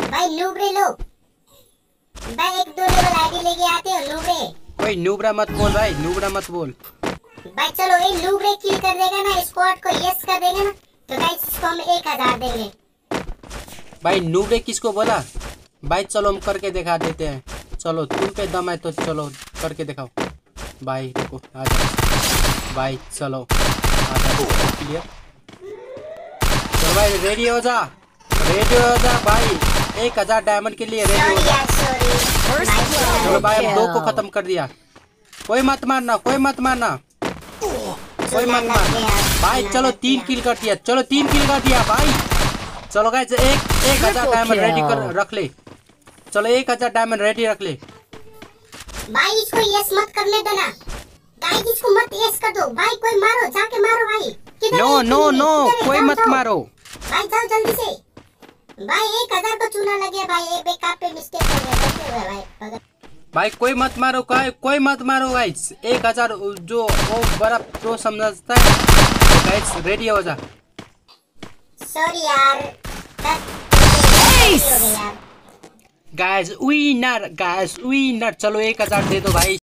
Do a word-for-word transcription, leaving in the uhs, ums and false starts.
भाई नूबरे लोग, भाई एक दो लेवल आईडी लेके आते हो नूबरे। कोई नूबरा मत बोल भाई, नूबरा मत बोल भाई। चलो ये नूबरे किल कर देगा ना, स्क्वाड को यस कर देगा ना, तो गाइस इसको हम एक हजार देंगे। भाई नूबरे किसको बोला भाई? चलो हम करके दिखा देते हैं। चलो तुम पे दम है तो चलो करके दिखाओ भाई। देखो आ जाओ भाई, चलो आ जाओ क्लियर। चलो भाई रेडी हो जा, रेडी हो जा भाई, एक हजार डायमंड के लिए रेडी हो सॉरी जा। यार सॉरी। चलो भाई हम दो को खत्म कर दिया। कोई मत मारना, कोई मत मारना, कोई मत मारना भाई। चलो तीन किल कर दिया, चलो तीन किल कर दिया भाई। चलो गाइस एक एक हजार डायमंड रेडी कर रख ले। चलो एक हजार डायमंड रेडी रख ले भाई। इसको यस मत करने देना गाइस, इसको मत यस कर दो भाई। कोई मारो, जाके मारो भाई। किधर नो है? नो किधर है? नो किधर है? कोई जाओ, मत जाओ। मारो भाई जाओ जल्दी से भाई। एक हजार को चूना लगे भाई, एक बेकार पे मिस्टेक हो गया। कैसे हुआ भाई? अगर भाई कोई मत मारो, कोई कोई मत मारो गाइस। एक हजार जो वो बड़ा प्रो समझता है। गाइस रेडी हो जा। सॉरी यार, हो गया यार। Guys winner, guys winner. चलो एक हजार दे दो भाई।